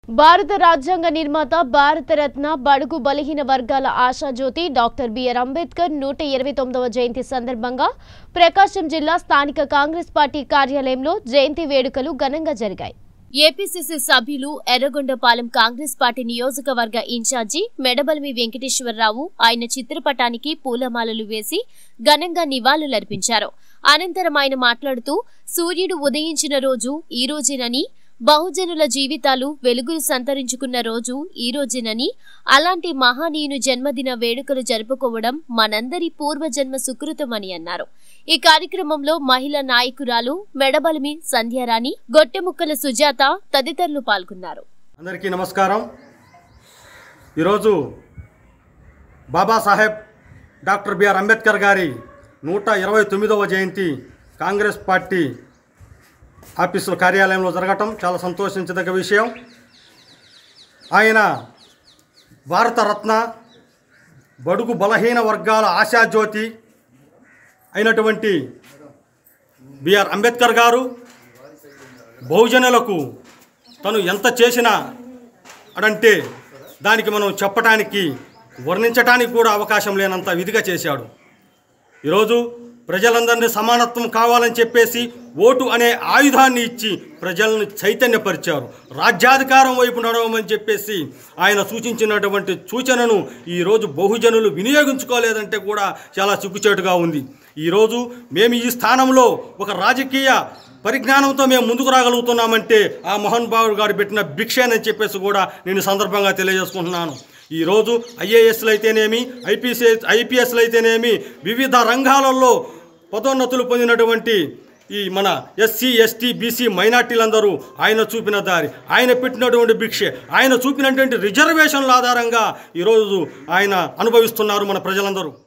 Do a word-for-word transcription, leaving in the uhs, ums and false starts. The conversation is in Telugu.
భారత రాజ్యాంగ నిర్మాత భారత రత్న బడుగు బలహీన వర్గాల ఆశాజ్యోతి డాక్టర్ బిఆర్ అంబేద్కర్ నూట ఇరవై తొమ్మిదవ జయంతి సందర్భంగా ప్రకాశం జిల్లా స్థానిక కాంగ్రెస్ పార్టీ కార్యాలయంలో జయంతి వేడుకలు ఘనంగా జరిగాయి. ఏపీసీసీ సభ్యులు ఎర్రగొండపాలెం కాంగ్రెస్ పార్టీ నియోజకవర్గ ఇన్ఛార్జి మెడబల్మి వెంకటేశ్వరరావు ఆయన చిత్రపటానికి పూలమాలలు వేసి ఘనంగా నివాళులర్పించారు. అనంతరం ఆయన మాట్లాడుతూ సూర్యుడు ఉదయించిన రోజు ఈ రోజేనని, బహుజనుల జీవితాలు వెలుగులు సంతరించుకున్న రోజు ఈ రోజేనని, అలాంటి మహానీయుని జన్మదిన వేడుకలు జరుపుకోవడం మనందరి పూర్వజన్మ సుకృతమని అన్నారు. ఈ కార్యక్రమంలో మహిళా నాయకురాలు మెడబలిమి సంధ్యారాణి, గొట్టెముక్కల సుజాత తదితరులు పాల్గొన్నారు. అందరికీ నమస్కారం. ఈరోజు బాబాసాహెబ్ డాక్టర్ బిఆర్ అంబేద్కర్ గారి నూట ఇరవై తొమ్మిదవ జయంతి కాంగ్రెస్ పార్టీ ఆఫీసుల కార్యాలయంలో జరగటం చాలా సంతోషించదగ్గ విషయం. ఆయన భారతరత్న బడుగు బలహీన వర్గాల ఆశాజ్యోతి అయినటువంటి బిఆర్ అంబేద్కర్ గారు బహుజనులకు తను ఎంత చేసినా అడంటే దానికి మనం చెప్పటానికి వర్ణించటానికి కూడా అవకాశం లేనంత విధిగా చేశాడు. ఈరోజు ప్రజలందరినీ సమానత్వం కావాలని చెప్పేసి ఓటు అనే ఆయుధాన్ని ఇచ్చి ప్రజలను చైతన్యపరిచారు. రాజ్యాధికారం వైపు నడవమని చెప్పేసి ఆయన సూచించినటువంటి సూచనను ఈరోజు బహుజనులు వినియోగించుకోలేదంటే కూడా చాలా సిగ్గుచేటుగా ఉంది. ఈరోజు మేము ఈ స్థానంలో ఒక రాజకీయ పరిజ్ఞానంతో మేము ముందుకు రాగలుగుతున్నామంటే ఆ మోహన్ బాబు గారు పెట్టిన భిక్షేనని చెప్పేసి కూడా నేను సందర్భంగా తెలియజేసుకుంటున్నాను. ఈరోజు ఐఏఎస్లు అయితేనేమి, ఐపీసీ ఐపీఎస్లు అయితేనేమి, వివిధ రంగాలలో పదోన్నతులు పొందినటువంటి ఈ మన ఎస్సీ ఎస్టీ బీసీ మైనార్టీలందరూ ఆయన చూపిన దారి, ఆయన పెట్టినటువంటి భిక్షే, ఆయన చూపినటువంటి రిజర్వేషన్ల ఆధారంగా ఈరోజు ఆయన అనుభవిస్తున్నారు మన ప్రజలందరూ.